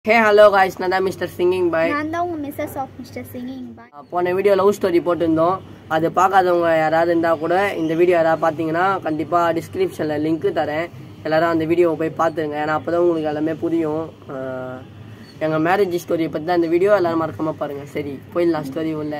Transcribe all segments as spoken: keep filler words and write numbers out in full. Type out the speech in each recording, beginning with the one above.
Hey hello guys, நான் தான் mister singing பாய். நான் தான் உங்க Mrs of Mr singing boy. போன வீடியோ லவ் ஸ்டோரி போட்டுருந்தோம். அது பார்க்காதவங்க யாராவது இருந்தா கூட இந்த வீடியோ யாராவது பார்த்தீங்கன்னா கண்டிப்பா டிஸ்கிரிப்ஷன்ல லிங்க் தரேன். எல்லாரும் அந்த வீடியோவை போய் பார்த்துருங்க. ஏன்னா அப்பதான் உங்களுக்கு எல்லாமே புரியும். எங்க மேரேஜ் ஸ்டோரியை பத்தி தான் இந்த வீடியோ எல்லாரும் மறக்காம பாருங்க. சரி போயிடலாம் ஸ்டோரி உள்ள.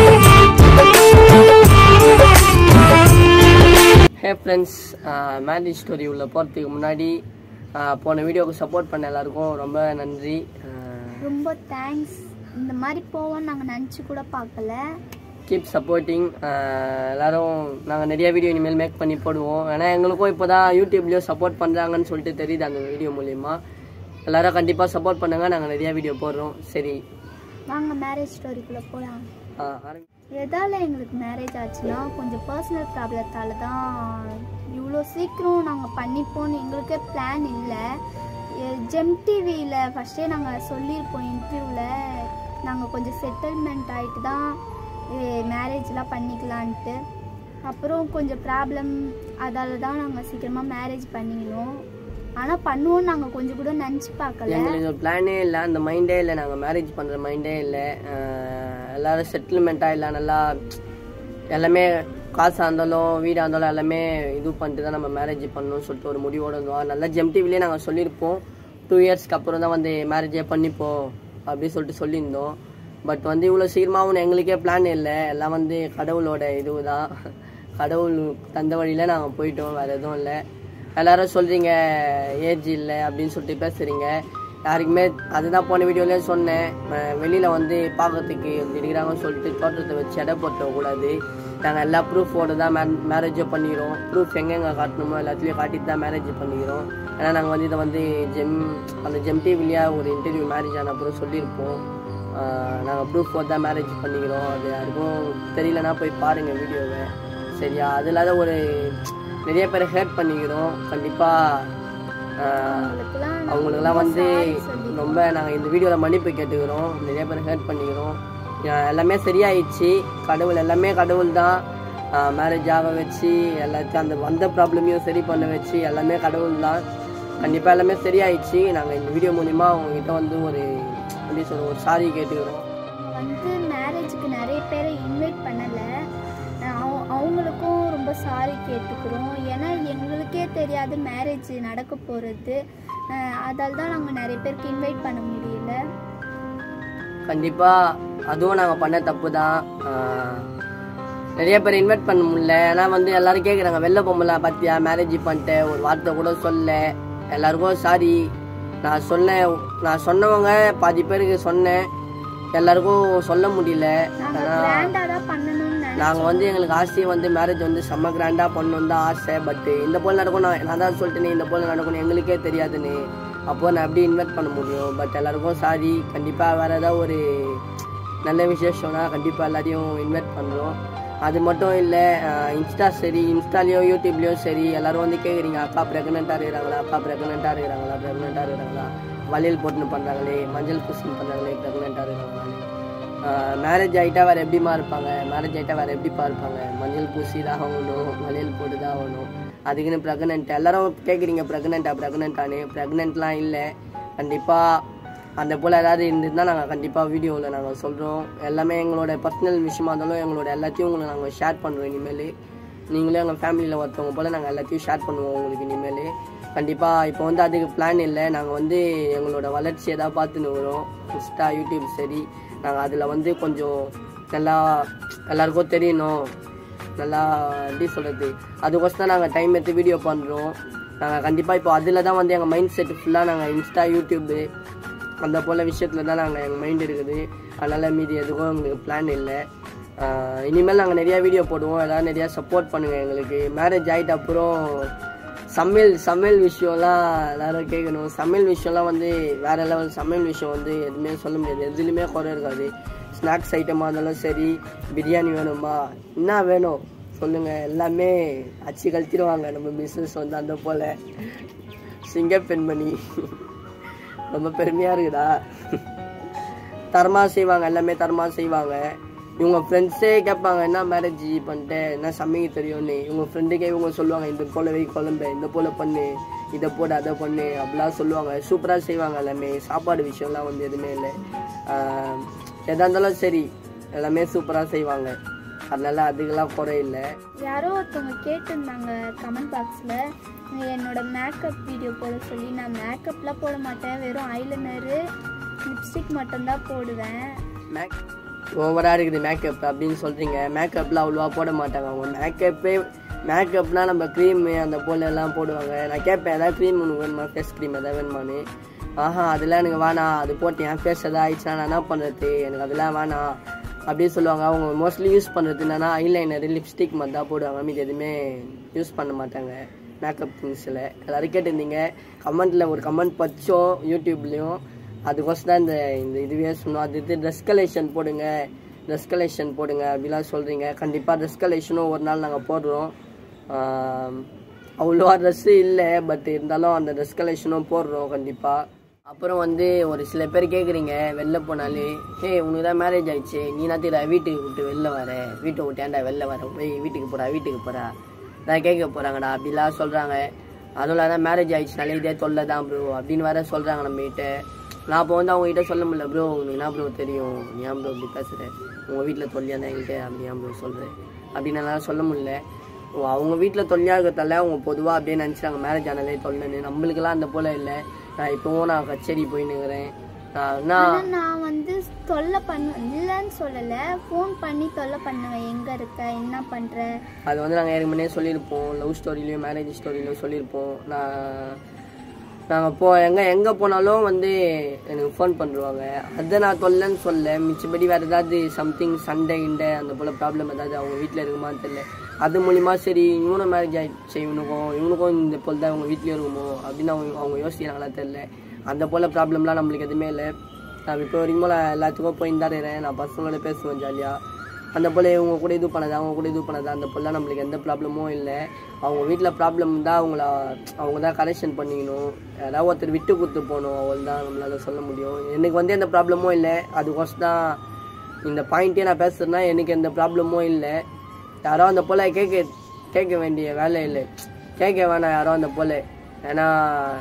ஹே ஃப்ரெண்ட்ஸ், மேரேஜ் ஸ்டோரி உள்ள போகிறதுக்கு முன்னாடி போன வீடியோவுக்கு சப்போர்ட் பண்ண எல்லாருக்கும் ரொம்ப நன்றி. ரொம்ப தேங்க்ஸ். இந்த மாதிரி போவோம் நாங்கள் நினச்சி கூட பார்க்கல. Keep supporting. எல்லோரும் நாங்கள் நிறைய வீடியோ இனிமேல் மேக் பண்ணி போடுவோம். ஏன்னா எங்களுக்கும் இப்போ தான் யூடியூப்லேயோ சப்போர்ட் பண்ணுறாங்கன்னு சொல்லிட்டு தெரியுது அந்த வீடியோ மூலிமா. எல்லோரும் கண்டிப்பாக சப்போர்ட் பண்ணுங்கள். நாங்கள் நிறையா வீடியோ போடுறோம். சரி வாங்க மேரேஜ் ஸ்டோரிக்குள்ளே போகலாம். எதால் எங்களுக்கு மேரேஜ் ஆச்சுன்னா கொஞ்சம் பர்சனல் ப்ராப்ளத்தால் தான் இவ்வளோ சீக்கிரம் நாங்கள் பண்ணிப்போன்னு எங்களுக்கே பிளான் இல்லை. ஜெம் டிவியில் ஃபஸ்ட்டே நாங்கள் சொல்லியிருப்போம் இன்டர்வியூவில் நாங்கள் கொஞ்சம் செட்டில்மெண்ட் ஆகிட்டு தான் மேரேஜ்லாம் பண்ணிக்கலான்ட்டு. அப்புறம் கொஞ்சம் ப்ராப்ளம் அதால் தான் நாங்கள் சீக்கிரமாக மேரேஜ் பண்ணிக்கணும். ஆனால் பண்ணுவோம் நாங்கள் கொஞ்சம் கூட நினச்சி பார்க்கல. எங்களுக்கு ஒரு பிளானே இல்லை, அந்த மைண்டே இல்லை. நாங்கள் மேரேஜ் பண்ணுற மைண்டே இல்லை. எல்லோரும் செட்டில்மெண்ட்டாக இல்லை, நல்லா எல்லாமே காசாக இருந்தாலும் வீடாக இருந்தாலும் எல்லாமே இது பண்ணிட்டு தான் நம்ம மேரேஜ் பண்ணணும்னு சொல்லிட்டு ஒரு முடிவோடு இருந்தோம். நல்லா ஜெம் டிவிலே நாங்கள் சொல்லியிருப்போம் டூ இயர்ஸ்க்கு அப்புறம் தான் வந்து மேரேஜே பண்ணிப்போம் அப்படின்னு சொல்லிட்டு சொல்லியிருந்தோம். பட் வந்து இவ்வளோ சீக்கிரமாகவும் எங்களுக்கே பிளான் இல்லை. எல்லாம் வந்து கடவுளோட இது தான், கடவுள் தந்த வழியில் நாங்கள் போயிட்டோம், வேறு எதுவும் இல்லை. எல்லோரும் சொல்கிறீங்க ஏஜ் இல்லை அப்படின்னு சொல்லிட்டு பேசுகிறீங்க. யாருக்குமே அதுதான் போன வீடியோலேயே சொன்னேன். வெளியில் வந்து பார்க்கறதுக்கு எப்படி இருக்கிறாங்கன்னு சொல்லிட்டு தோற்றத்தை வச்சு எடை போட்டக்கூடாது. நாங்கள் எல்லா ப்ரூஃபோடு தான் மே மேரேஜோ பண்ணிக்கிறோம். ப்ரூஃப் எங்கெங்கே காட்டணுமோ எல்லாத்துலேயும் காட்டிட்டு தான் மேரேஜ் பண்ணிக்கிறோம். ஏன்னா நாங்கள் வந்து இதை வந்து ஜெம் அந்த ஜெம் டிவிலேயே ஒரு இன்டர்வியூ மேரேஜ் ஆன அப்புறம் சொல்லியிருப்போம். நாங்கள் ப்ரூஃபோடு தான் மேரேஜ் பண்ணிக்கிறோம். அது யாருக்கும் தெரியலனா போய் பாருங்கள் வீடியோவை. சரியா? அது இல்லாத ஒரு நிறைய பேரை ஹேட் பண்ணிக்கிறோம். கண்டிப்பாக அவங்களுக்கெல்லாம் வந்து ரொம்ப நாங்கள் இந்த வீடியோவில் மன்னிப்பு கேட்டுக்கிறோம். நிறைய பேர் ஹேட் பண்ணிக்கிறோம். எல்லாமே சரியாயிடுச்சு. கடவுள் எல்லாமே கடவுள் தான் மேரேஜ் ஆக வச்சு எல்லாத்தையும் அந்த வந்த ப்ராப்ளமையும் சரி பண்ண வச்சு எல்லாமே கடவுள் தான். கண்டிப்பாக எல்லாமே சரியாயிடுச்சு. நாங்கள் இந்த வீடியோ மூலிமா அவங்ககிட்ட வந்து ஒரு எப்படி சொல்ல ஒரு சாரி கேட்டுக்கிறோம். வந்து மேரேஜுக்கு நிறைய பேரை இன்வைட் பண்ணலை, அவங்களுக்கும் ரொம்ப சாரி கேட்டுக்கிறோம். ஏன்னா எங்களுக்கே தெரியாது மேரேஜ் நடக்க போகிறது. அதால் தான் நாங்கள் நிறைய பேருக்கு இன்வைட் பண்ண முடியல. கண்டிப்பாக அதுவும் நாங்கள் பண்ண தப்பு தான். நிறைய பேர் இன்வைட் பண்ண முடியல. ஏன்னா வந்து எல்லோரும் கேட்குறாங்க வெளில பொம்பளை பார்த்தியா மேரேஜ் பண்ணிட்டேன், ஒரு வார்த்தை கூட சொல்ல. எல்லாருக்கும் சாரி. நான் சொன்னேன், நான் சொன்னவங்க பாதி பேருக்கு சொன்னேன், எல்லாருக்கும் சொல்ல முடியல. நாங்கள் வந்து எங்களுக்கு ஆசையை வந்து மேரேஜ் வந்து செம்ம கிராண்டாக பண்ணணும் தான் ஆசை. பட் இந்த போல் நடக்கும் நான் நான் தான் சொல்லிட்டேனே இந்த போல் நடக்கணும் எங்களுக்கே தெரியாதுன்னு. அப்போது நான் எப்படி இன்வைட் பண்ண முடியும்? பட் எல்லாருக்கும் சாரி. கண்டிப்பாக வேறு ஏதாவது ஒரு நல்ல விசேஷம்னா கண்டிப்பாக எல்லாரையும் இன்வைட் பண்ணுறோம். அது மட்டும் இல்லை, இன்ஸ்டா சரி இன்ஸ்டாலேயும் யூடியூப்லேயும் சரி எல்லோரும் வந்து கேட்குறீங்க அக்கா ப்ரெக்னெண்ட்டாக இருக்கிறாங்களா, அக்கா ப்ரெக்னெண்ட்டாக இருக்கிறாங்களா, ப்ரெக்னெண்ட்டாக இருக்கிறாங்களா, வளையல் போட்டுன்னு பண்ணுறாங்களே, மஞ்சள் பூசின்னு பண்ணுறாங்களே, ப்ரெக்னெண்ட்டாக இருக்கிறாங்களே. மேரேஜ் ஆகிட்டா வேறு எப்படிமா இருப்பாங்க? மேரேஜ் ஆகிட்டா வேறு எப்படிப்பா இருப்பாங்க? மஞ்சள் பூசி தான் ஆகணும், வளையல் போட்டு தான் ஆகணும். அதுக்குன்னு ப்ரெக்னென்ட் எல்லோரும் கேட்குறீங்க ப்ரெக்னெண்ட்டா ப்ரெக்னெண்ட்டானு. ப்ரெக்னென்ட்லாம் இல்லை. கண்டிப்பாக அந்த போல் ஏதாவது இருந்துருந்தால் நாங்கள் கண்டிப்பாக வீடியோவில் நாங்கள் சொல்கிறோம். எல்லாமே எங்களோட பர்சனல் விஷயமா இருந்தாலும் எங்களோட எல்லாத்தையும் உங்களை நாங்கள் ஷேர் பண்ணுறோம் இனிமேல். நீங்களே எங்கள் ஃபேமிலியில் ஒருத்தவங்க போல் நாங்கள் எல்லாத்தையும் ஷேர் பண்ணுவோம் உங்களுக்கு இனிமேல். கண்டிப்பாக இப்போ வந்து அதுக்கு பிளான் இல்லை. நாங்கள் வந்து எங்களோட வளர்ச்சியை தான் பார்த்துன்னு வரோம். இன்ஸ்டா யூடியூப் சரி நாங்கள் அதில் வந்து கொஞ்சம் நல்லா எல்லாருக்கும் தெரியணும், நல்லா எப்படி சொல்கிறது, அதுக்கோசம் தான் நாங்கள் டைம் எடுத்து வீடியோ பண்ணுறோம். நாங்கள் கண்டிப்பாக இப்போ அதில் தான் வந்து எங்கள் மைண்ட் செட் ஃபுல்லாக நாங்கள் இன்ஸ்டா யூடியூப்பு அந்த போல் விஷயத்தில் தான் நாங்கள் எங்கள் மைண்ட் இருக்குது. அதனால் மீதி எதுக்கும் எங்களுக்கு பிளான் இல்லை. இனிமேல் நாங்கள் நிறையா வீடியோ போடுவோம். எல்லோரும் நிறையா சப்போர்ட் பண்ணுங்கள் எங்களுக்கு. மேரேஜ் ஆகிட்ட அப்புறம் சமையல் சமையல் விஷயம்லாம் எல்லோரும் கேட்கணும். சமையல் விஷயம்லாம் வந்து வேறு லெவல். சமையல் விஷயம் வந்து எதுவுமே சொல்ல முடியாது, எதுலேயுமே குறை இருக்காது. ஸ்நாக்ஸ் ஐட்டமாக இருந்தாலும் சரி, பிரியாணி வேணுமா என்ன வேணும் சொல்லுங்கள், எல்லாமே அச்சு கழிச்சிடுவாங்க நம்ம பிஸ்னஸ் வந்து. அந்த போல் சிங்க பெண்மணி ரொம்ப பெருமையாக இருக்குதா. தரமாக செய்வாங்க, எல்லாமே தரமாக செய்வாங்க. இவங்க ஃப்ரெண்ட்ஸே கேட்பாங்க என்ன மேரேஜ் பண்ணிட்டு என்ன சமைக்க தெரியும்னு. இவங்க ஃப்ரெண்டுக்கே இவங்க சொல்லுவாங்க இந்த போல வை குழம்பு, இந்த போல் பண்ணு, இதை போடு அதை பண்ணு அப்படிலாம் சொல்லுவாங்க. சூப்பராக செய்வாங்க எல்லாமே. சாப்பாடு விஷயம்லாம் வந்து எதுவுமே இல்லை. எதாக இருந்தாலும் சரி எல்லாமே சூப்பராக செய்வாங்க. அதனால அதுக்கெல்லாம் குறை இல்லை. யாரோ ஒருத்தவங்க கேட்டிருந்தாங்க கமெண்ட் பாக்ஸில், என்னோட மேக்கப் வீடியோ போட சொல்லி. நான் மேக்கப்லாம் போட மாட்டேன், வெறும் ஐலைனரு லிப்ஸ்டிக் மட்டும்தான் போடுவேன். மேக் ஓவராக இருக்குது மேக்கப் அப்படின்னு சொல்கிறீங்க. மேக்கப்லாம் அவ்வளோவா போட மாட்டாங்க அவங்க. மேக்கப்பே மேக்கப்னால் நம்ம க்ரீமு அந்த போல் எல்லாம் போடுவாங்க. நான் கேட்பேன் எதாவது க்ரீம் ஒன்று வேணுமா, ஃபேஸ் க்ரீம் எதாவது வேணுமான்னு. ஆஹா அதெல்லாம் எனக்கு வேணாம், அது போட்டு என் ஃபேஸ் எதாவது ஆயிடுச்சுன்னா நான் என்ன பண்ணுறது, எனக்கு அதெல்லாம் வேணாம் அப்படின்னு சொல்லுவாங்க. அவங்க மோஸ்ட்லி யூஸ் பண்ணுறது என்னென்னா ஐலைனர் லிப்ஸ்டிக் மாதிரி தான் போடுவாங்க. மீது எதுவுமே யூஸ் பண்ண மாட்டாங்க மேக்கப் திங்ஸில். எல்லோரும் கேட்டிருந்தீங்க கமெண்ட்டில், ஒரு கமெண்ட் படித்தோம் யூடியூப்லேயும். அதுக்கோசம் தான் இந்த இந்த இதுவே சொன்னோம். அது இது ட்ரெஸ் கலெக்ஷன் போடுங்க, ட்ரெஸ் கலெக்ஷன் போடுங்க அப்படிலாம் சொல்கிறீங்க. கண்டிப்பாக ட்ரெஸ் கலெக்ஷனும் ஒரு நாள் நாங்கள் போடுறோம். அவ்வளோவா ட்ரெஸ்ஸு இல்லை, பட் இருந்தாலும் அந்த ட்ரெஸ் கலெக்ஷனும் போடுறோம் கண்டிப்பாக. அப்புறம் வந்து ஒரு சில பேர் கேட்குறீங்க வெளில போனாலே, ஏ உனக்கு தான் மேரேஜ் ஆகிடுச்சு, நீ நாத்திர வீட்டுக்கு விட்டு வெளில வர, வீட்டை விட்டு ஏன்டா வெளில வர, போய் வீட்டுக்கு போகிறா வீட்டுக்கு போகிறா நான் கேட்க போகிறாங்கடா அப்படிலாம் சொல்கிறாங்க. அதுவும் இல்லாத மேரேஜ் ஆகிடுச்சுனாலே இதே தொல்லை தான் ப்ரோ அப்படின்னு வேறு சொல்கிறாங்க நம்மகிட்ட. நான் இப்போ வந்து அவங்ககிட்ட சொல்ல முடியல, ப்ரோ உனக்கு என்ன ப்ரோ தெரியும், நீ ஏன் ப்ரோ அப்படி பேசுகிறேன், உங்கள் வீட்டில் தொல்லியாக தான் என்கிட்ட அப்படி ஏன் ப்ரோ சொல்கிறேன் அப்படின்னு என்னால் சொல்ல முடியல. அவங்க வீட்டில் தொல்லியாக இருக்கிறதால அவங்க பொதுவாக அப்படியே நினச்சிட்டாங்க மேரேஜ் ஆனாலே தொல்லைன்னு. நம்மளுக்கெல்லாம் அந்த போல் இல்லை. நான் இப்போவும் நான் கச்சேரி போயின்னுக்கிறேன். நான் வந்து தொல்லை பண்ண இல்லைன்னு சொல்லலை, ஃபோன் பண்ணி தொல்லை பண்ணுவேன், எங்கே இருக்க என்ன பண்ணுற. அது வந்து நாங்கள் ஏற்கனவே சொல்லியிருப்போம், லவ் ஸ்டோரிலையும் மேரேஜ் ஸ்டோரிலையும் சொல்லியிருப்போம். நான் நாங்கள் போ எங்கே எங்கே போனாலும் வந்து எனக்கு ஃபோன் பண்ணுவாங்க. அதை நான் தொல்லைன்னு சொல்ல. மிச்சபடி வேறு ஏதாவது சம்திங் சண்டை கிண்டை அந்த போல் ப்ராப்ளம் ஏதாவது அவங்க வீட்டில் இருக்குமான்னு தெரியல. அது மூலிமா சரி இவனும் மேரேஜ் ஆகிடுச்சு, இவனுக்கும் இவனுக்கும் இந்த போல் தான் அவங்க வீட்லேயும் இருக்குமோ அப்படின்னு அவங்க அவங்க யோசிக்கிறாங்களா தெரியல. அந்த போல் ப்ராப்ளம்லாம் நம்மளுக்கு எதுவுமே இல்லை. நான் இப்போ வரைக்கும் நான் எல்லாத்துக்கும் போய் இருந்தாடுறேன். நான் பசங்களோட பேசுவேன் ஜாலியாக. அந்த போல் இவங்க கூட இது பண்ணது அவங்க கூட இது பண்ணது அந்த போல் நம்மளுக்கு எந்த ப்ராப்ளமும் இல்லை. அவங்க வீட்டில் ப்ராப்ளம் தான் அவங்கள அவங்க தான் கரெக்ஷன் பண்ணிக்கணும். யாராவது ஒருத்தர் விட்டு கொடுத்து போகணும், அவள் தான் நம்மளால் சொல்ல முடியும். எனக்கு வந்து எந்த ப்ராப்ளமும் இல்லை. அதுக்கோசம் தான் இந்த பாயிண்ட்டே நான் பேசுகிறேன்னா எனக்கு எந்த ப்ராப்ளமும் இல்லை. யாரோ அந்த போல் கேட்க கேட்க வேண்டிய வேலை இல்லை, கேட்க வேணாம் யாரோ அந்த போல். ஏன்னா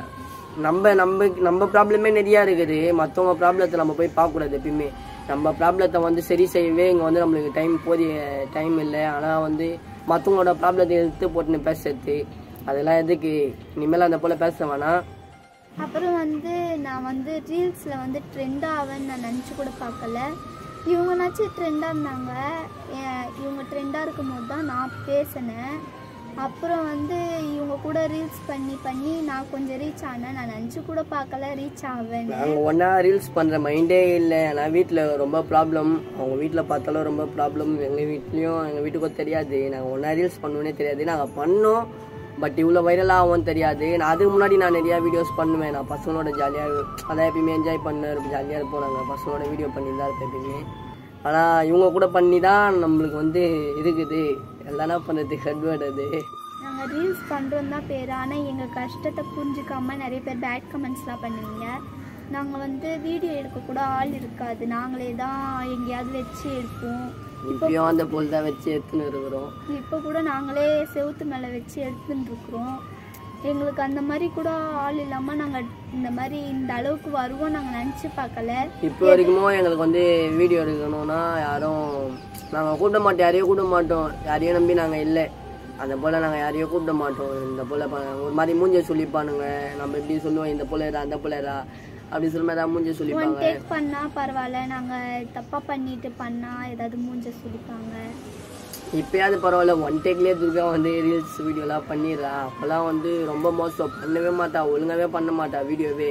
நம்ம நம்ம நம்ம ப்ராப்ளமே நிறையா இருக்குது. மற்றவங்க ப்ராப்ளத்தை நம்ம போய் பார்க்கக்கூடாது எப்பயுமே. நம்ம ப்ராப்ளத்தை வந்து சரி செய்யவே இங்கே வந்து நம்மளுக்கு டைம் போதிய டைம் இல்லை. ஆனால் வந்து மற்றவங்களோட ப்ராப்ளத்தை எடுத்து போட்டுன்னு பேசுறது அதெல்லாம் எதுக்கு, இனிமேல் அந்த போல் பேச வேணாம். அப்புறம் வந்து நான் வந்து ரீல்ஸில் வந்து ட்ரெண்ட் ஆவேன்னு நான் நினச்சி கூட பார்க்கல. இவங்கனாச்சும் ட்ரெண்டாக இருந்தாங்க, இவங்க ட்ரெண்டாக இருக்கும் போது தான் நான் பேசினேன். அப்புறம் வந்து இவங்க கூட ரீல்ஸ் பண்ணி பண்ணி நான் கொஞ்சம் ரீச் ஆனேன். நான் நினச்சி கூட பார்க்கல ரீச் ஆவேன். நாங்கள் ஒன்றா ரீல்ஸ் பண்ணுற மைண்டே இல்லை. ஆனால் வீட்டில் ரொம்ப ப்ராப்ளம், அவங்க வீட்டில் பார்த்தாலும் ரொம்ப ப்ராப்ளம். எங்கள் வீட்லேயும் எங்கள் வீட்டுக்கும் தெரியாது நாங்கள் ஒன்றா ரீல்ஸ் பண்ணுவோன்னே தெரியாது. நாங்கள் பண்ணோம், பட் இவ்வளோ வைரலாக ஆகும் தெரியாது. நான் அதுக்கு முன்னாடி நான் நிறையா வீடியோஸ் பண்ணுவேன். நான் பசங்களோட ஜாலியாக அதான் எப்பயுமே என்ஜாய் பண்ண ஜாலியாக இருப்போம். நாங்கள் பசங்களோட வீடியோ பண்ணி தான் இருப்போம் எப்பயுமே. ஆனால் இவங்க கூட பண்ணி தான் நம்மளுக்கு வந்து இருக்குது எல்லாம் பண்ணுறது ஹெட்வேர்ட். அது நாங்கள் ரீல்ஸ் பண்ணுறோம் தான் பேர், ஆனால் எங்கள் கஷ்டத்தை புரிஞ்சுக்காமல் நிறைய பேர் பேட் கமெண்ட்ஸ்லாம் பண்ணுவீங்க. நாங்கள் வந்து வீடியோ எடுக்கக்கூட ஆள் இருக்காது, நாங்களே தான் எங்கேயாவது வச்சு எடுப்போம். இப்போயும் அந்த போல் தான் வச்சு எடுத்துன்னு இருக்கிறோம். இப்போ கூட நாங்களே செவுத்து மேலே வச்சு எடுத்துன்னு இருக்கிறோம். எங்களுக்கு அந்த மாதிரி கூட ஆள் இல்லாமல் நாங்கள் இந்த மாதிரி இந்த அளவுக்கு வருவோம் நாங்கள் நினச்சி பார்க்கல. இப்போ வரைக்குமோ எங்களுக்கு வந்து வீடியோ எடுக்கணும்னா யாரும் நாங்கள் கூட்ட மாட்டோம், யாரையும் கூட்ட மாட்டோம். யாரையும் நம்பி நாங்கள் இல்லை. அந்த போல் நாங்கள் யாரையும் கூப்பிட மாட்டோம். இந்த போல் ஒரு மாதிரி மூஞ்ச சொல்லிப்பானுங்க. நம்ம எப்படி சொல்லுவோம், இந்த போல அந்த போலரா அப்படி சொல்லுமா ஏதாவது மூஞ்ச சொல்லிப்பாங்க. டேக் பண்ணால் பரவாயில்ல, நாங்கள் தப்பாக பண்ணிட்டு பண்ணால் ஏதாவது மூஞ்ச சொல்லிப்பாங்க. இப்போயாவது பரவாயில்ல, ஒன் டேக்லேயே துர்கா வந்து ரீல்ஸ் வீடியோலாம் பண்ணிடுறா. அப்போல்லாம் வந்து ரொம்ப மோசம், பண்ணவே மாட்டா, ஒழுங்காகவே பண்ண மாட்டா வீடியோவே.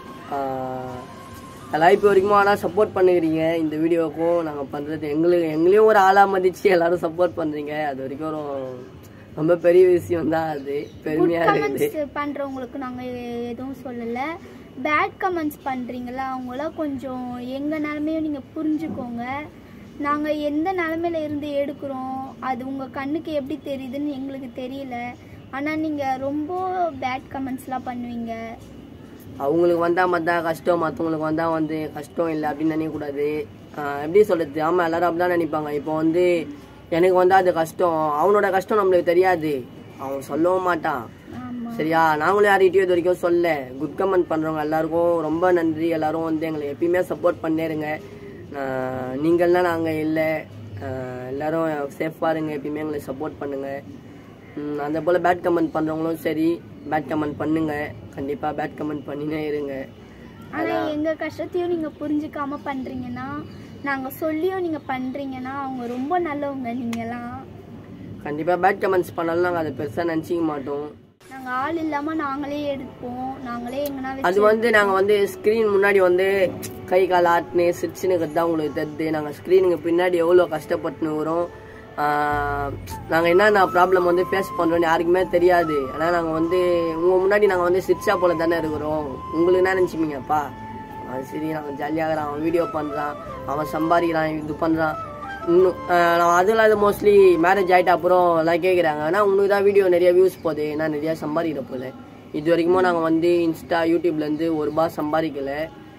எல்லாம் இப்போ வரைக்கும் ஆனால் சப்போர்ட் பண்ணுறீங்க இந்த வீடியோவுக்கும் நாங்கள் பண்ணுறது. எங்களுக்கு எங்களையும் ஒரு ஆளாக மதிச்சு எல்லோரும் சப்போர்ட் பண்ணுறீங்க. அது வரைக்கும் ஒரு ரொம்ப பெரிய விஷயம் தான். அது பெருமையாக இருக்குது. பண்ணுறவங்களுக்கு நாங்கள் எதுவும் சொல்லலை. பேட் கமெண்ட்ஸ் பண்ணுறீங்களா அவங்களாம் கொஞ்சம் எங்கள் நிலமையும் நீங்கள் புரிஞ்சுக்கோங்க. நாங்கள் எந்த நிலமையில இருந்து எடுக்கிறோம் அது உங்கள் கண்ணுக்கு எப்படி தெரியுதுன்னு எங்களுக்கு தெரியல. ஆனால் நீங்கள் ரொம்ப பேட் கமெண்ட்ஸ்லாம் பண்ணுவீங்க. அவங்களுக்கு வந்தால் மற்ற கஷ்டம், மற்றவங்களுக்கு வந்தால் வந்து கஷ்டம் இல்லை அப்படின்னு நினைக்கக்கூடாது. எப்படி சொல்கிறது, ஆமாம் எல்லோரும் அப்படி தான் நினைப்பாங்க. இப்போ வந்து எனக்கு வந்தால் அது கஷ்டம், அவனோட கஷ்டம் நம்மளுக்கு தெரியாது, அவன் சொல்லவும் மாட்டான். சரியா? நாங்களும் யார்கிட்டயும் இது வரைக்கும் சொல்ல. குட் கமெண்ட் பண்றவங்க எல்லாருக்கும் ரொம்ப நன்றி. எல்லாரும் வந்து எங்களை எப்பயுமே சப்போர்ட் பண்ணிருங்க. நீங்கள்லாம் நாங்கள் இல்லை, எல்லாரும் சேஃபாக இருங்க, எப்பயுமே எங்களை சப்போர்ட் பண்ணுங்க. அந்த போல் பேட் கமெண்ட் பண்ணுறவங்களும் சரி, பேட் கமெண்ட் பண்ணுங்க, கண்டிப்பாக பேட் கமெண்ட் பண்ணினே இருங்க. ஆனால் எங்கள் கஷ்டத்தையும் நீங்கள் புரிஞ்சுக்காம பண்ணுறீங்கன்னா, நாங்கள் சொல்லியும் நீங்கள் பண்ணுறீங்கன்னா அவங்க ரொம்ப நல்லவங்க. நீங்கள்லாம் கண்டிப்பாக பேட் கமெண்ட்ஸ் பண்ணாலும் நாங்கள் அதை பெருசாக நினச்சிக்க மாட்டோம். நாங்கள் ஆள் இல்லாமல் நாங்களே எடுப்போம், நாங்களே எங்கன்னா. அது வந்து நாங்கள் வந்து ஸ்க்ரீன் முன்னாடி வந்து கை கால் ஆட்டினு சிரிச்சுன்னு தான் உங்களுக்கு தெரியுது. நாங்கள் ஸ்க்ரீனுக்கு பின்னாடி எவ்வளோ கஷ்டப்பட்டுன்னு வரோம். நாங்கள் என்னென்ன ப்ராப்ளம் வந்து ஃபேஸ் பண்ணுறோன்னு யாருக்குமே தெரியாது. ஆனால் நாங்கள் வந்து உங்கள் முன்னாடி நாங்கள் வந்து சிரிச்சா போல தானே இருக்கிறோம். உங்களுக்கு என்ன நினச்சிப்பீங்கப்பா, அவன் சரி நாங்கள் ஜாலியாகிறான், அவன் வீடியோ பண்ணுறான், அவன் சம்பாதிக்கிறான், இது பண்ணுறான். இன்னும் அதெல்லாம் அது மோஸ்ட்லி மேரேஜ் ஆகிட்ட அப்புறம் எல்லாம் கேட்குறாங்க, ஆனால் உனக்கு தான் வீடியோ நிறைய வியூஸ் போகுது, நான் நிறையா சம்பாதிக்கிற போல. இது வரைக்குமோ நாங்கள் வந்து இன்ஸ்டா யூடியூப்லேருந்து ஒரு ரூபா சம்பாதிக்கலை.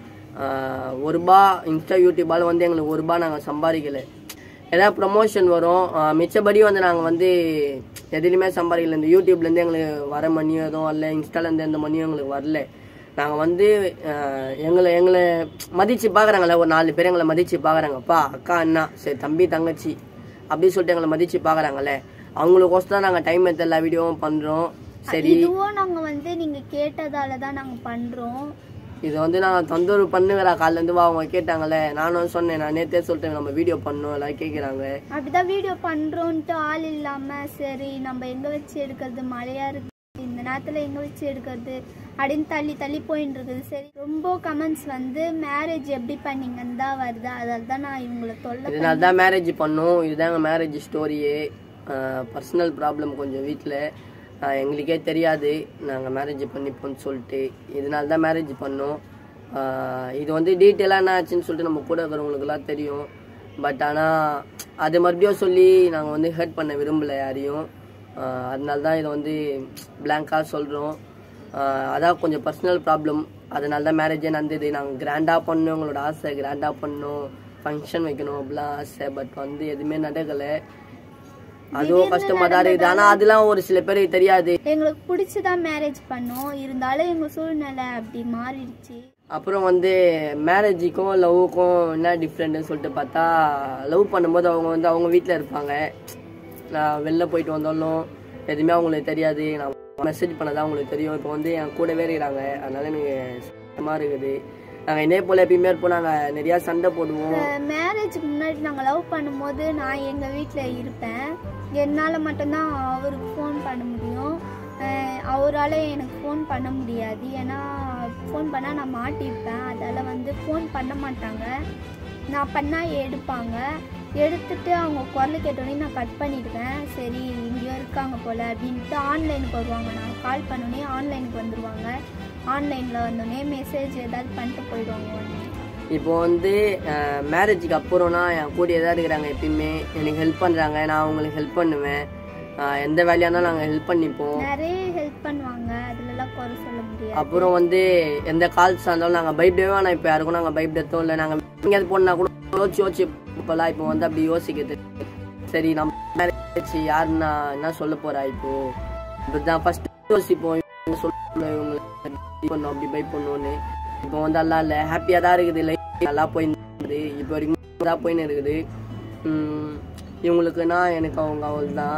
ஒரு ரூபா இன்ஸ்டா யூடியூப்பால் வந்து எங்களுக்கு ஒரு ரூபா நாங்கள் சம்பாதிக்கலை. ஏதாவது ப்ரமோஷன் வரும், மிச்சபடி வந்து நாங்கள் வந்து எதுலையுமே சம்பாதிக்கல. இந்த யூடியூப்லேருந்து எங்களுக்கு வர மணியும் எதுவும் வரல, இன்ஸ்டாலேருந்து எந்த மணியும் எங்களுக்கு வரல. நாங்கள் வந்து எங்களை எங்களை மதித்து பார்க்குறாங்களே, ஒரு நாலு பேர் எங்களை மதித்து பார்க்குறாங்கப்பா, அக்கா அண்ணா சரி தம்பி தங்கச்சி அப்படின்னு சொல்லிட்டு எங்களை மதித்து பார்க்குறாங்களே, அவங்களுக்கோசம் தான் நாங்கள் டைம் எடுத்து எல்லா வீடியோவும் பண்ணுறோம். சரி, இதுவும் நாங்கள் வந்து நீங்கள் கேட்டதால தான் நாங்கள் பண்ணுறோம். இது வந்து நான் தொந்தரவு பண்ணுகிறா காலிலேருந்து வா, அவங்க கேட்டாங்களே, நானும் சொன்னேன், நான் நேற்றே சொல்லிட்டேன் நம்ம வீடியோ பண்ணோம், எல்லாம் கேட்குறாங்க. அப்படிதான் வீடியோ பண்ணுறோன்ட்டு ஆள் இல்லாமல் சரி நம்ம எங்கே வச்சு எடுக்கிறது, மழையாக இருக்குது இந்த நேரத்தில் எங்கே வச்சு எடுக்கிறது அப்படின்னு தள்ளி தள்ளி போயின்னு இருக்குது. சரி, ரொம்ப கமெண்ட்ஸ் வந்து மேரேஜ் எப்படி பண்ணீங்கன்னு தான் வருது, அதால் தான் நான் இவங்களை தொல்லை. இதனால தான் மேரேஜ் பண்ணோம். இதுதாங்க மேரேஜ் ஸ்டோரியே. பர்சனல் ப்ராப்ளம் கொஞ்சம் வீட்டில், எங்களுக்கே தெரியாது நாங்கள் மேரேஜ் பண்ணிப்போம்னு சொல்லிட்டு. இதனால தான் மேரேஜ் பண்ணோம். இது வந்து டீட்டெயிலாக என்ன ஆச்சுன்னு சொல்லிட்டு நம்ம கூட இருக்கிறவங்களுக்குலாம் தெரியும். பட் ஆனால் அது மறுபடியும் சொல்லி நாங்கள் வந்து ஹர்ட் பண்ண விரும்பலை யாரையும். அதனால தான் இதை வந்து பிளாங்காக சொல்கிறோம். அதான் கொஞ்சம் பர்சனல் ப்ராப்ளம், அதனால தான் மேரேஜே நடந்தது. நாங்கள் கிராண்டாக பண்ணோம், எங்களோட ஆசை கிராண்டாக பண்ணோம், ஃபங்க்ஷன் வைக்கணும் அப்படிலாம் ஆசை. பட் வந்து எதுவுமே நடக்கலை. அதுவும் கஷ்டமாக தான் இருக்குது. ஆனால் அதெல்லாம் ஒரு சில பேருக்கு தெரியாது. எங்களுக்கு பிடிச்சதான் மேரேஜ் பண்ணோம், இருந்தாலும் எங்கள் சூழ்நிலை அப்படி மாறிடுச்சு. அப்புறம் வந்து மேரேஜுக்கும் லவ்வுக்கும் என்ன டிஃப்ரெண்ட்னு சொல்லிட்டு பார்த்தா, லவ் பண்ணும்போது அவங்க வந்து அவங்க வீட்டில் இருப்பாங்க. நான் வெளில போயிட்டு வந்தாலும் எதுவுமே அவங்களுக்கு தெரியாது, நான் மெசேஜ் பண்ணதான் அவங்களுக்கு தெரியும். இப்போ வந்து என் கூடவே இருக்கிறாங்க, அதனால எனக்கு சுத்தமாக இருக்குது. நாங்கள் இதே போல் எப்பயுமே இருப்போம், நாங்கள் நிறையா சண்டை போடுவோம். மேரேஜுக்கு முன்னாடி நாங்கள் லவ் பண்ணும்போது நான் எங்கள் வீட்டில் இருப்பேன், என்னால் மட்டும்தான் அவருக்கு ஃபோன் பண்ண முடியும், அவரால் எனக்கு ஃபோன் பண்ண முடியாது. ஏன்னா ஃபோன் பண்ணால் நான் மாட்டிருப்பேன், அதால் வந்து ஃபோன் பண்ண மாட்டாங்க. நான் பண்ணால் எடுப்பாங்க, எடுத்துட்டு அவங்க குரல் கேட்டோடனே நான் கட் பண்ணிடுவேன். சரி இங்கேயோ இருக்காங்க போல் அப்படின்ட்டு ஆன்லைனுக்கு வருவாங்க. நான் கால் பண்ணோடனே ஆன்லைனுக்கு வந்துடுவாங்க. ஆன்லைனில் வந்தோடனே மெசேஜ் ஏதாவது பண்ணிட்டு போயிடுவாங்க. இப்போ வந்து மேரேஜுக்கு அப்புறம்னா என் கூட தான் இருக்கிறாங்க, எப்பயுமே எனக்கு ஹெல்ப் பண்ணுறாங்க, நான் அவங்களுக்கு ஹெல்ப் பண்ணுவேன். எந்த வேலையாக இருந்தாலும் நாங்கள் ஹெல்ப் பண்ணிப்போம், நிறைய ஹெல்ப் பண்ணுவாங்க, அதுலலாம் குறை சொல்ல முடியாது. அப்புறம் வந்து எந்த கால்ஸாக இருந்தாலும் நாங்கள் பயப்படவே ஆனால் இப்போ யாருக்கும் நாங்கள் பயப்படத்தும் இல்லை. நாங்கள் எங்கேயாவது போனால் கூட யோசிச்சு யோசிச்சு இப்போலாம் இப்போ வந்து அப்படி யோசிக்கிறது. சரி நம்ம மேரேஜ் யாருன்னா என்ன சொல்ல போகிறா, இப்போது இப்போ தான் ஃபஸ்ட்டு யோசிப்போம், இவங்க சொல்ல இவங்களுக்கு பண்ணோம் அப்படி பை பண்ணோன்னு. இப்போ வந்து எல்லாம் இல்லை, ஹாப்பியாக தான் இருக்குது, லைஃப் நல்லா போயிருந்தது, இப்போ வரைக்கும் தான் போயின்னு இருக்குது. இவங்களுக்குன்னா எனக்கு அவங்க அவள் தான்.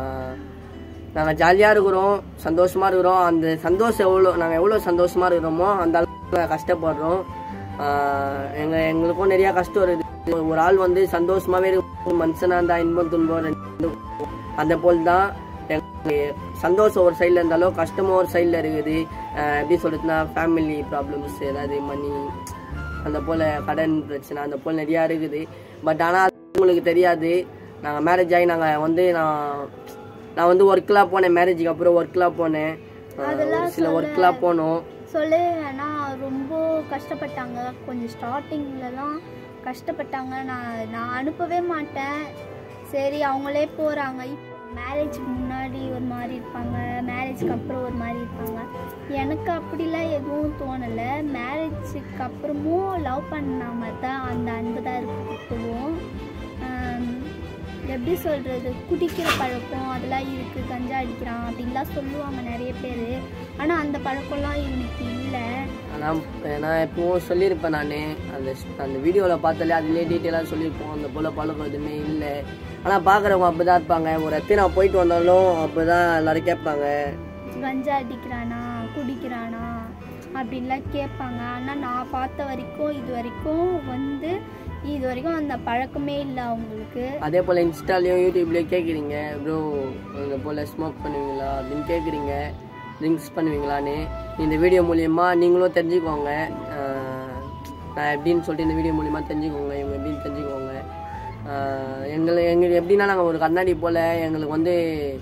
நாங்கள் ஜாலியாக இருக்கிறோம், சந்தோஷமாக இருக்கிறோம். அந்த சந்தோஷம் எவ்வளோ நாங்கள் எவ்வளோ சந்தோஷமாக இருக்கிறோமோ அந்த அளவுக்கு கஷ்டப்படுறோம். எங்கள் எங்களுக்கும் நிறையா கஷ்டம் இருக்குது. ஒரு ஆள் வந்து சந்தோஷமாகவே இருக்கும், மனுஷனாக இருந்தால் இன்பம் துன்பம் ரெண்டு, அந்த போல் தான். எங்களுக்கு சந்தோஷம் ஒரு சைடில் இருந்தாலும் கஷ்டமும் ஒரு சைடில் இருக்குது. எப்படி சொல்கிறதுனா ஃபேமிலி ப்ராப்ளம்ஸ், ஏதாவது மணி, அந்த போல் கடன் பிரச்சனை, அந்த போல் நிறையா இருக்குது. பட் ஆனால் உங்களுக்கு தெரியாது. நாங்கள் மேரேஜ் ஆகி நாங்கள் வந்து நான் நான் வந்து ஒர்க்கெலாம் போனேன், மேரேஜுக்கு அப்புறம் ஒர்க்கெலாம் போனேன், சில ஒர்க்கெலாம் போனோம். சொல்லு ஏன்னா ரொம்ப கஷ்டப்பட்டாங்க, கொஞ்சம் ஸ்டார்டிங்லலாம் கஷ்டப்பட்டாங்க. நான் நான் அனுப்பவே மாட்டேன். சரி அவங்களே போகிறாங்க. மேரேஜுக்கு முன்னாடி ஒரு மாதிரி இருப்பாங்க, மேரேஜுக்கு அப்புறம் ஒரு மாதிரி இருப்பாங்க. எனக்கு அப்படிலாம் எதுவும் தோணலை. மேரேஜுக்கு அப்புறமும் லவ் பண்ண மாதிரி தான் அந்த அன்பு தான் இருக்குவோம். எப்படி சொல்கிறது, குடிக்கிற பழக்கம் அதெல்லாம் இருக்குது, கஞ்சா அடிக்கிறான் அப்படின்லாம் சொல்லுவாங்க நிறைய பேர். ஆனால் அந்த பழக்கம்லாம் இவனுக்கு இல்லை. ஆனால் நான் எப்பவும் சொல்லியிருப்பேன், நான் அந்த அந்த வீடியோவில் பார்த்தாலே அதுலேயே டீட்டெயிலாக சொல்லியிருப்போம், அந்த போல் பழக்கம் எதுவுமே இல்லை. ஆனால் பார்க்குறவங்க அப்படி தான் இருப்பாங்க. ஒரு இடத்துல நான் போயிட்டு வந்தாலும் அப்படி தான் எல்லோரும் கேட்பாங்க, கஞ்சா அடிக்கிறானா குடிக்கிறானா அப்படின்லாம் கேட்பாங்க. ஆனால் நான் பார்த்த வரைக்கும் இது வரைக்கும் வந்து இது வரைக்கும் அந்த பழக்கமே இல்லை அவங்களுக்கு. அதே போல் இன்ஸ்டாலையும் யூடியூப்லேயும் கேட்குறீங்க, ப்ரோ இந்த போல் ஸ்மோக் பண்ணுவீங்களா அப்படின்னு கேட்குறீங்க, ட்ரிங்க்ஸ் பண்ணுவீங்களான்னு. இந்த வீடியோ மூலிமா நீங்களும் தெரிஞ்சுக்கோங்க, நான் எப்படின்னு சொல்லிட்டு இந்த வீடியோ மூலிமா தெரிஞ்சுக்கோங்க, இவங்க எப்படின்னு தெரிஞ்சுக்கோங்க. எங்களை எங்களுக்கு எப்படின்னா நாங்கள் ஒரு கண்ணாடி போல் எங்களுக்கு வந்து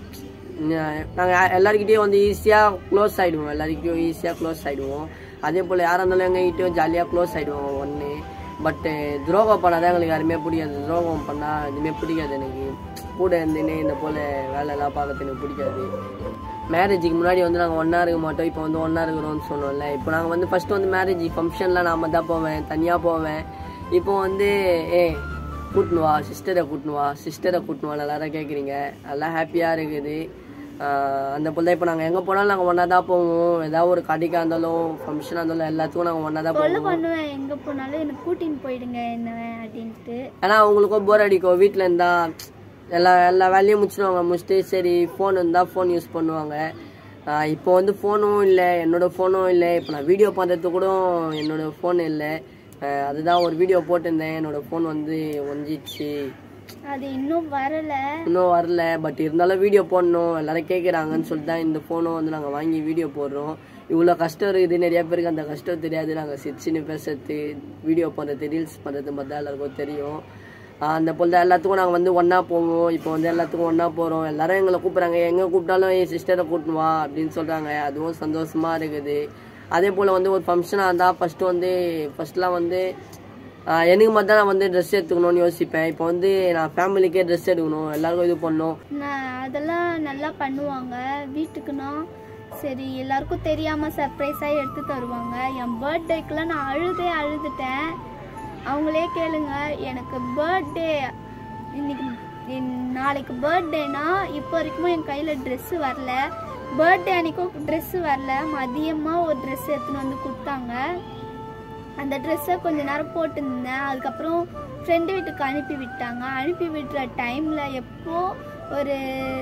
நாங்கள் எல்லாருக்கிட்டேயும் வந்து ஈஸியாக க்ளோஸ் ஆகிடுவோம், எல்லாருக்கிட்டையும் ஈஸியாக க்ளோஸ் ஆகிடுவோம். அதே போல் யாராக இருந்தாலும் எங்ககிட்டயும் ஜாலியாக க்ளோஸ் ஆகிடுவோம் ஒன்று. பட்டு துரோகம் பண்ணாதான் எங்களுக்கு யாருமே பிடிக்காது. துரோகம் பண்ணால் எதுவுமே பிடிக்காது எனக்கு. கூட இருந்துன்னு இந்த போல் வேலையெல்லாம் பார்க்கறது எனக்கு பிடிக்காது. மேரேஜுக்கு முன்னாடி வந்து நாங்கள் ஒன்றா இருக்க மாட்டோம், இப்போ வந்து ஒன்றா இருக்கிறோம்னு சொன்னோம்ல. இப்போ நாங்கள் வந்து ஃபஸ்ட்டு வந்து மேரேஜ் ஃபங்க்ஷன்லாம் நான் தான் போவேன், தனியாக போவேன். இப்போ வந்து ஏ கூட்டினு வா, சிஸ்டரை கூட்டினு வா, சிஸ்டரை கூட்டினு வா எல்லாரும் கேட்குறீங்க, எல்லாம் ஹாப்பியாக இருக்குது. அந்த போல் தான் இப்போ நாங்கள் எங்கே போனாலும் நாங்கள் ஒன்றா தான் போவோம். ஏதாவது ஒரு கடைக்காக இருந்தாலும் ஃபங்க்ஷனாக இருந்தாலும் எல்லாத்துக்கும் நாங்கள் ஒன்றா தான் போவோம். பண்ணுவேன், எங்கே போனாலும் எனக்கு கூட்டின்னு போயிடுங்க என்ன அப்படின்ட்டு. ஏன்னா அவங்களுக்கும் போர் அடிக்கும், வீட்டில் இருந்தால் எல்லா எல்லா வேலையும் முடிச்சிடுவாங்க. முடிச்சுட்டு சரி ஃபோன் இருந்தால் ஃபோன் யூஸ் பண்ணுவாங்க. இப்போ வந்து ஃபோனும் இல்லை, என்னோடய ஃபோனும் இல்லை. இப்போ நான் வீடியோ பண்ணுறதுக்கு கூட என்னோடய ஃபோன் இல்லை. அதுதான் ஒரு வீடியோ போட்டிருந்தேன், என்னோடய ஃபோன் வந்து ஒஞ்சிச்சு, அது இன்னும் வரல இன்னும் வரல பட் இருந்தாலும் வீடியோ போடணும் எல்லாரும் கேட்குறாங்கன்னு சொல்லிட்டு தான் இந்த ஃபோனும் வந்து நாங்கள் வாங்கி வீடியோ போடுறோம். இவ்வளோ கஷ்டம் இருக்குது, நிறைய பேருக்கு அந்த கஷ்டம் தெரியாது. நாங்கள் சிரிச்சுன்னு பேசுறது, வீடியோ பண்ணுறது, ரீல்ஸ் பண்ணுறது பார்த்தா எல்லாருக்கும் தெரியும். அந்த போல் தான் எல்லாத்துக்கும் நாங்கள் வந்து ஒன்றா போவோம். இப்போ வந்து எல்லாத்துக்கும் ஒன்றா போகிறோம். எல்லாரும் எங்களை கூப்பிட்றாங்க, எங்கே கூப்பிட்டாலும் என் சிஸ்டரை கூட்டினு வா அப்படின்னு சொல்கிறாங்க. அதுவும் சந்தோஷமாக இருக்குது. அதே போல் வந்து ஒரு ஃபங்க்ஷனாக இருந்தால் ஃபஸ்ட்டு வந்து ஃபஸ்ட்லாம் வந்து எனக்கு மட்டும் தான் நான் வந்து ட்ரெஸ் எடுத்துக்கணும்னு யோசிப்பேன். இப்போ வந்து நான் ஃபேமிலிக்கே ட்ரெஸ் எடுக்கணும், எல்லாருக்கும் இது பண்ணணும். நான் அதெல்லாம் நல்லா பண்ணுவாங்க. வீட்டுக்குன்னா சரி எல்லாருக்கும் தெரியாமல் சர்ப்ரைஸாக எடுத்து தருவாங்க. என் பர்த்டேக்கெலாம் நான் அழுதே அழுதுட்டேன். அவங்களே கேளுங்க, எனக்கு பர்த்டே இன்னைக்கு நாளைக்கு பர்த்டேனா இப்போ வரைக்கும் என் கையில் ட்ரெஸ்ஸு வரல. பர்த்டே அன்றைக்கும் ட்ரெஸ்ஸு வரல. மதியமாக ஒரு ட்ரெஸ் எடுத்துன்னு வந்து கொடுத்தாங்க. அந்த ட்ரெஸ்ஸை கொஞ்ச நேரம் போட்டுருந்தேன். அதுக்கப்புறம் ஃப்ரெண்டு வீட்டுக்கு அனுப்பி விட்டாங்க. அனுப்பி விட்டுற டைமில் எப்போ ஒரு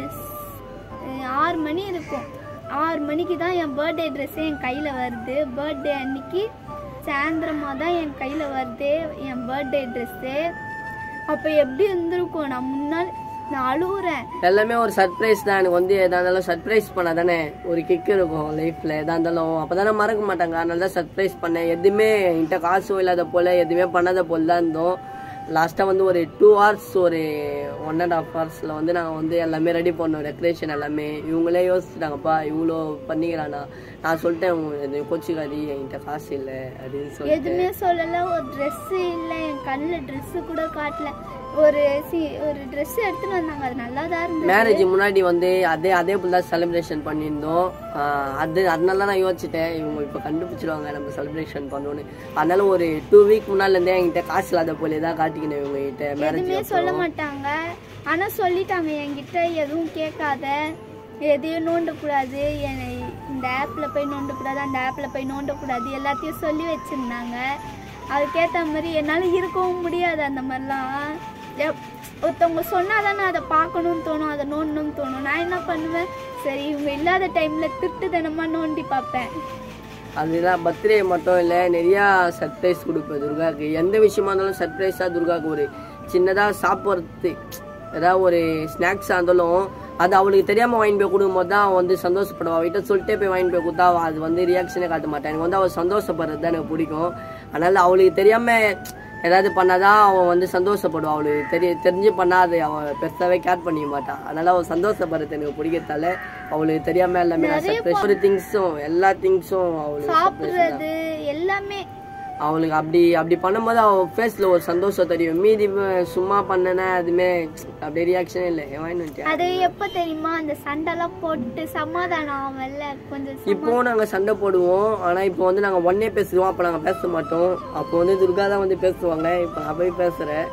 ஆறு மணி இருக்கும். ஆறு மணிக்கு தான் என் பர்த்டே ட்ரெஸ்ஸே என் கையில் வருது. பர்த்டே அன்னைக்கு சாயந்தரமாக தான் என் கையில் வருது என் பர்த்டே ட்ரெஸ்ஸு. அப்போ எப்படி இருந்திருக்கும், நான் முன்னால் நான் அழுகுறேன். எல்லாமே ஒரு சர்ப்ரைஸ் தான். எனக்கு வந்து எதா இருந்தாலும் சர்ப்ரைஸ் பண்ண தானே ஒரு கிக் இருக்கும் லைஃப்பில். எதா இருந்தாலும் அப்போ தானே மறக்க மாட்டாங்க. அதனால தான் சர்ப்ரைஸ் பண்ணேன். எதுவுமே என்கிட்ட காசும் இல்லாத போல், எதுவுமே பண்ணாத போல் தான் இருந்தோம். லாஸ்ட்டாக வந்து ஒரு டூ ஹவர்ஸ் ஒரு ஒன் அண்ட் ஹாஃப் ஹவர்ஸில் வந்து நாங்கள் வந்து எல்லாமே ரெடி பண்ணோம், டெக்கரேஷன் எல்லாமே. இவங்களே யோசிச்சுட்டாங்கப்பா இவ்வளோ பண்ணிக்கிறானா. நான் சொல்லிட்டேன், இது கோச்சிக்காதி என்கிட்ட காசு இல்லை அப்படின்னு சொல்லி எதுவுமே சொல்லலை. ஒரு ட்ரெஸ்ஸு இல்லை, என் கண்ணில் ட்ரெஸ்ஸு கூட காட்டல. ஒரு சி ஒரு ட்ரெஸ் எடுத்துன்னு வந்தாங்க, அது நல்லா தான் இருந்தது. மேரேஜ் முன்னாடி வந்து அதே அதே போல் தான் செலிப்ரேஷன் பண்ணியிருந்தோம். அது அதனால நான் யோசிச்சிட்டேன், இவங்க இப்போ கண்டுபிடிச்சிடுவாங்க நம்ம செலிப்ரேஷன் பண்ணோன்னு. அதனால ஒரு டூ வீக் முன்னாடிலேருந்தே என்கிட்ட காசு இல்லாத போலே தான் காட்டிக்கணும் இவங்க கிட்ட. எதுவுமே சொல்ல மாட்டாங்க, ஆனால் சொல்லிட்டாங்க என்கிட்ட எதுவும் கேட்காத, எதையும் நோண்டக்கூடாது, இந்த ஆப்பில் போய் நோண்டக்கூடாது, அந்த ஆப்பில் போய் நோண்டக்கூடாது, எல்லாத்தையும் சொல்லி வச்சுருந்தாங்க. அதுக்கேற்ற மாதிரி என்னால் இருக்கவும் முடியாது. அந்த மாதிரிலாம் ஒருத்தவங்க சொன்னால் தானே அதை பார்க்கணுன்னு தோணும், அதை நோண்டணும்னு தோணும். நான் என்ன பண்ணுவேன், சரி இவங்க இல்லாத டைமில் திருட்டு தினமாக நோண்டி பார்ப்பேன். அதுதான் பர்த்டே மட்டும் இல்லை, நிறையா சர்ப்ரைஸ் கொடுப்பேன் துர்காவுக்கு. எந்த விஷயமா இருந்தாலும் சர்ப்ரைஸாக துர்காவுக்கு ஒரு சின்னதாக சாப்பிட்றது, ஏதாவது ஒரு ஸ்நாக்ஸாக இருந்தாலும் அது அவளுக்கு தெரியாமல் வாங்கி போய் கொடுக்கும்போது தான் அவள் வந்து சந்தோஷப்படுவா. அவகிட்ட சொல்லிட்டே போய் வாங்கி போய் கொடுத்தா அது வந்து ரியாக்ஷனே காட்ட மாட்டேன். எனக்கு வந்து அவள் சந்தோஷப்படுறது தான் எனக்கு பிடிக்கும். அதனால் அவளுக்கு தெரியாமல் ஏதாவது பண்ணாதான் அவன் வந்து சந்தோஷப்படுவான். அவளுக்கு தெரிய தெரிஞ்சு பண்ணாது அவள் பெருசாகவே கேர் பண்ணிக்க மாட்டான். அதனால் அவள் சந்தோஷப்படுறது எனக்கு பிடிக்கிறதால அவளுக்கு தெரியாமல் எல்லாமே ஒரு திங்ஸும் எல்லா திங்ஸும் அவளுக்கு சாப்பிட்றது எல்லாமே அவளுக்கு அப்படி அப்படி பண்ணும்போது அவள் ஃபேஸில் ஒரு சந்தோஷம் தெரியும். மீதி சும்மா பண்ணனா அதுமே அப்படியே ரியாக்ஷனே இல்லை. அது எப்போ தெரியுமா, அந்த சண்டைலாம் போட்டு சமாதானம் ஆகல கொஞ்சம். இப்போவும் நாங்கள் சண்டை போடுவோம், ஆனால் இப்போ வந்து நாங்கள் ஒன்னே பேசுவோம், அப்போ நாங்கள் பேச மாட்டோம். அப்போ வந்து துர்கா தான் வந்து பேசுவாங்க. இப்போ நான் போய் பேசுகிறேன்.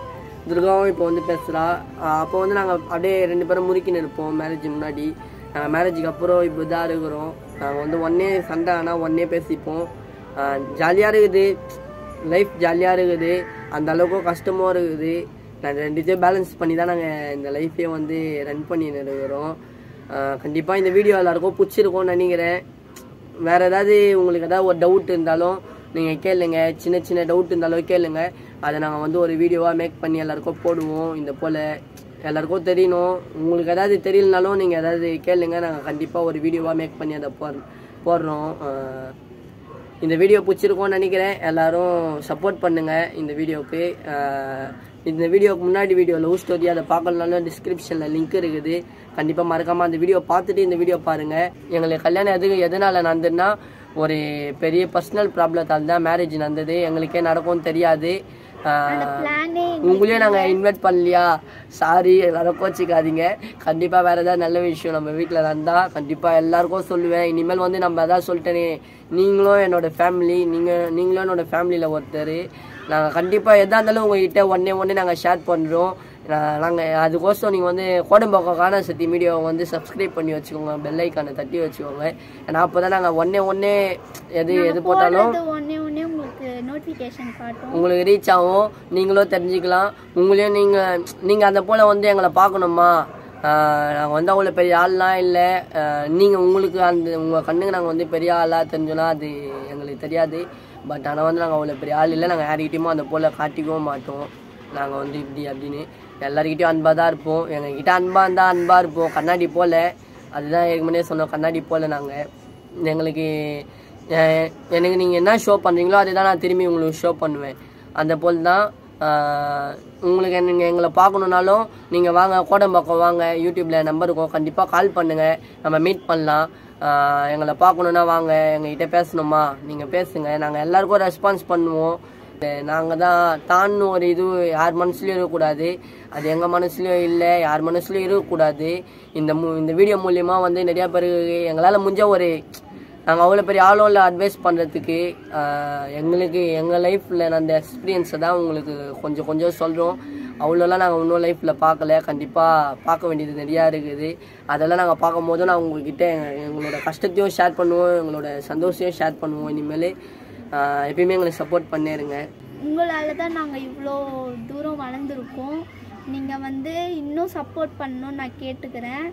துர்காவும் இப்போ வந்து பேசுகிறா. அப்போ வந்து நாங்கள் அப்படியே ரெண்டு பேரும் முறுக்கின்னு இருப்போம் மேரேஜ் முன்னாடி. நாங்கள் மேரேஜுக்கு அப்புறம் இப்போ தான் இருக்கிறோம். நாங்கள் வந்து ஒன்னே சண்டை ஆனால் ஒன்னே பேசிப்போம். ஜாலியாக இருக்குது, லைஃப் ஜாலியாக இருக்குது, அந்த அளவுக்கு கஷ்டமும் இருக்குது. நாங்கள் ரெண்டுத்தையும் பேலன்ஸ் பண்ணி தான் நாங்கள் இந்த லைஃப்பையும் வந்து ரன் பண்ணின்னு இருக்கிறோம். கண்டிப்பாக இந்த வீடியோ எல்லாருக்கும் பிடிச்சிருக்கும்னு நினைக்கிறேன். வேறு ஏதாவது உங்களுக்கு ஏதாவது ஒரு டவுட் இருந்தாலும் நீங்கள் கேளுங்க, சின்ன சின்ன டவுட் இருந்தாலும் கேளுங்க. அதை நாங்கள் வந்து ஒரு வீடியோவாக மேக் பண்ணி எல்லாருக்கும் போடுவோம். இந்த போல் எல்லாருக்கும் தெரியணும். உங்களுக்கு ஏதாவது தெரியலனாலும் நீங்கள் ஏதாவது கேளுங்க, நாங்கள் கண்டிப்பாக ஒரு வீடியோவாக மேக் பண்ணி அதை போ போடுறோம். இந்த வீடியோ பிடிச்சிருக்கோன்னு நினைக்கிறேன். எல்லோரும் சப்போர்ட் பண்ணுங்கள் இந்த வீடியோவுக்கு. இந்த வீடியோக்கு முன்னாடி வீடியோ லவ் ஸ்டோரி அதை பார்க்கலனாலும் டிஸ்கிரிப்ஷனில் லிங்க் இருக்குது. கண்டிப்பாக மறக்காமல் அந்த வீடியோ பார்த்துட்டு இந்த வீடியோ பாருங்கள். எங்களுக்கு கல்யாணம் எது எதனால் நடந்ததுன்னா ஒரு பெரிய பர்சனல் ப்ராப்ளத்தால் தான் மேரேஜ் நடந்தது. எங்களுக்கே நடக்கும்னு தெரியாது. உங்களையும் நாங்கள் இன்வைட் பண்ணலையா, சாரி, எல்லாரும் கோச்சிக்காதீங்க. கண்டிப்பாக வேறு ஏதாவது நல்ல விஷயம் நம்ம வீட்டில் நடந்தால் கண்டிப்பாக எல்லாருக்கும் சொல்லுவேன். இனிமேல் வந்து நம்ம எதாவது சொல்லிட்டேனே, நீங்களும் என்னோடய ஃபேமிலி, நீங்கள் நீங்களும் என்னோடய ஃபேமிலியில் ஒருத்தர். நாங்கள் கண்டிப்பாக எதாக இருந்தாலும் உங்கள்கிட்ட ஒன்றே ஒன்றே நாங்கள் ஷேர் பண்ணுறோம். நாங்கள் அதுக்கோசம் நீங்கள் வந்து கோடம்பாக்கம் காண சக்தி மீடியாவை வந்து சப்ஸ்கிரைப் பண்ணி வச்சுக்கோங்க, பெல் ஐக்கானை தட்டி வச்சுக்கோங்க. ஏன்னா அப்போ தான் நாங்கள் ஒன்றே ஒன்றே எது எது போட்டாலும் உங்களுக்கு ரீச் ஆகும், நீங்களும் தெரிஞ்சுக்கலாம். உங்களையும் நீங்கள் நீங்கள் அந்த போல் வந்து எங்களை பார்க்கணுமா, நாங்கள் வந்து அவ்வளோ பெரிய ஆள்லாம் இல்லை, நீங்கள் உங்களுக்கு அந்த உங்கள் கண்ணுக்கு நாங்கள் வந்து பெரிய ஆளாக தெரிஞ்சோன்னா அது எங்களுக்கு தெரியாது. பட் ஆனால் வந்து நாங்கள் அவ்வளோ பெரிய ஆள் இல்லை, நாங்கள் யார்கிட்டையுமோ அந்த போல் காட்டிக்கவும் மாட்டோம். நாங்கள் வந்து இப்படி அப்படின்னு எல்லாருக்கிட்டையும் அன்பாக தான் இருப்போம். எங்ககிட்ட அன்பாக இருந்தால் அன்பாக இருப்போம், கண்ணாடி போல். அதுதான் எனக்கு முன்னே சொன்னோம், கண்ணாடி போல். நாங்கள் எங்களுக்கு எனக்கு நீங்கள் என்ன ஷோ பண்ணுறீங்களோ அதை தான் நான் திரும்பி உங்களுக்கு ஷோ பண்ணுவேன். அந்த போல் தான். உங்களுக்கு நீங்கள் எங்களை பார்க்கணுன்னாலும் நீங்கள் வாங்க, கோடம்பாக்கம் வாங்க, யூடியூப்பில் நம்பர் இருக்கும், கண்டிப்பாக கால் பண்ணுங்கள், நம்ம மீட் பண்ணலாம். எங்களை பார்க்கணுன்னா வாங்க, எங்ககிட்ட பேசணுமா நீங்கள் பேசுங்க, நாங்கள் எல்லாருக்கும் ரெஸ்பான்ஸ் பண்ணுவோம். நாங்கள் தான் தான் ஒரு இது யார் மனசுலையும் இருக்கக்கூடாது, அது எங்கள் மனசுலையும் இல்லை, யார் மனசுலையும் இருக்கக்கூடாது. இந்த மூ இந்த வீடியோ மூலியமாக வந்து நிறையா பேருக்கு எங்களால் முடிஞ்ச ஒரு நாங்கள் அவ்வளோ பெரிய ஆளோவில் அட்வைஸ் பண்ணுறதுக்கு எங்களுக்கு எங்கள் லைஃப்பில் அந்த எக்ஸ்பீரியன்ஸை தான் உங்களுக்கு கொஞ்சம் கொஞ்சம் சொல்கிறோம். அவ்வளோலாம் நாங்கள் இன்னும் லைஃப்பில் பார்க்கல, கண்டிப்பாக பார்க்க வேண்டியது நிறையா இருக்குது. அதெல்லாம் நாங்கள் பார்க்கும் போதும் நான் உங்கள்கிட்ட எங்களோட கஷ்டத்தையும் ஷேர் பண்ணுவோம், எங்களோட சந்தோஷத்தையும் ஷேர் பண்ணுவோம். இனிமேல் எப்பயுமே எங்களுக்கு சப்போர்ட் பண்ணிடுங்க. உங்களால் தான் நாங்கள் இவ்வளோ தூரம் வளர்ந்துருக்கோம். நீங்கள் வந்து இன்னும் சப்போர்ட் பண்ணணும்னு நான் கேட்டுக்கிறேன்.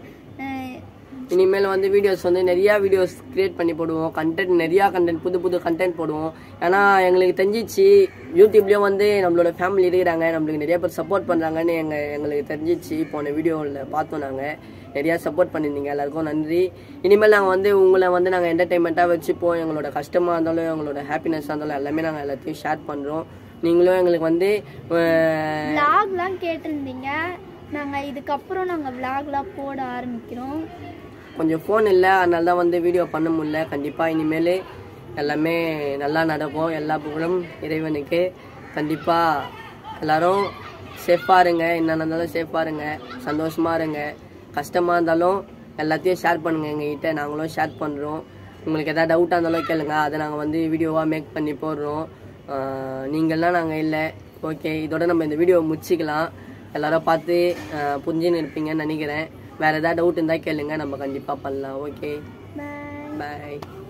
இனிமேல் வந்து வீடியோஸ் வந்து நிறையா வீடியோஸ் க்ரியேட் பண்ணி போடுவோம், கண்டென்ட் நிறையா கண்டென்ட் புது புது கண்டென்ட் போடுவோம். ஏன்னா எங்களுக்கு தெரிஞ்சிச்சு யூடியூப்லேயும் வந்து நம்மளோட ஃபேமிலி இருக்கிறாங்க, நம்மளுக்கு நிறைய பேர் சப்போர்ட் பண்ணுறாங்கன்னு எங்கள் எங்களுக்கு தெரிஞ்சிச்சு. போன வீடியோவில் பார்த்தோம், நாங்கள் நிறையா சப்போர்ட் பண்ணியிருந்தீங்க, எல்லாருக்கும் நன்றி. இனிமேல் நாங்கள் வந்து உங்களை வந்து நாங்கள் என்டர்டெயின்மெண்ட்டாக வச்சுப்போம். எங்களோட கஷ்டமாக இருந்தாலும் எங்களோட ஹாப்பினஸ்ஸாக இருந்தாலும் எல்லாமே நாங்கள் எல்லாத்தையும் ஷேர் பண்ணுறோம். நீங்களும் எங்களுக்கு வந்து விளாக்லாம் கேட்டிருந்தீங்க, நாங்கள் இதுக்கப்புறம் நாங்கள் விளாக்லாம் போட ஆரம்பிக்கிறோம். கொஞ்சம் ஃபோன் இல்லை, அதனால தான் வந்து வீடியோ பண்ண முடியல. கண்டிப்பாக இனிமேல் எல்லாமே நல்லா நடக்கும். எல்லா புகழும் இறைவனுக்கு. கண்டிப்பாக எல்லோரும் சேஃபாக இருங்க, என்ன இருந்தாலும் சேஃபாக இருங்க, சந்தோஷமாக இருங்க. கஷ்டமாக இருந்தாலும் எல்லாத்தையும் ஷேர் பண்ணுங்கள் எங்ககிட்ட, நாங்களும் ஷேர் பண்ணுறோம். உங்களுக்கு எதாவது டவுட்டாக இருந்தாலும் கேளுங்க, அதை நாங்கள் வந்து வீடியோவாக மேக் பண்ணி போடுறோம். நீங்கள்லாம் நாங்கள் இல்லை. ஓகே, இதோட நம்ம இந்த வீடியோவை முடிச்சிக்கலாம். எல்லோரும் பார்த்து புரிஞ்சுன்னு இருப்பீங்கன்னு நினைக்கிறேன். வேறு ஏதாவது டவுட் இருந்தால் கேளுங்க, நம்ம கண்டிப்பாக பண்ணலாம். ஓகே, பாய்.